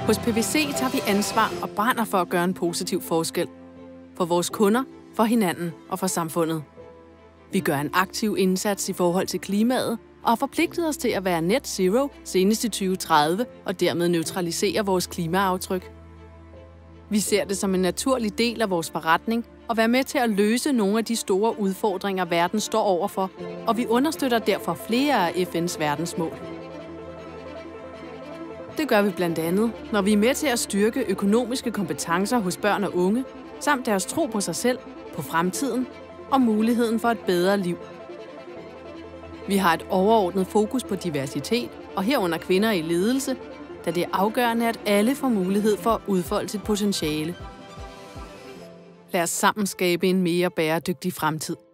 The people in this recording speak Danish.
Hos PwC tager vi ansvar og brænder for at gøre en positiv forskel. For vores kunder, for hinanden og for samfundet. Vi gør en aktiv indsats i forhold til klimaet og har forpligtet os til at være net zero senest i 2030 og dermed neutralisere vores klimaaftryk. Vi ser det som en naturlig del af vores forretning og være med til at løse nogle af de store udfordringer, verden står overfor, og vi understøtter derfor flere af FN's verdensmål. Det gør vi blandt andet, når vi er med til at styrke økonomiske kompetencer hos børn og unge, samt deres tro på sig selv, på fremtiden og muligheden for et bedre liv. Vi har et overordnet fokus på diversitet, og herunder kvinder i ledelse, da det er afgørende, at alle får mulighed for at udfolde sit potentiale. Lad os sammen skabe en mere bæredygtig fremtid.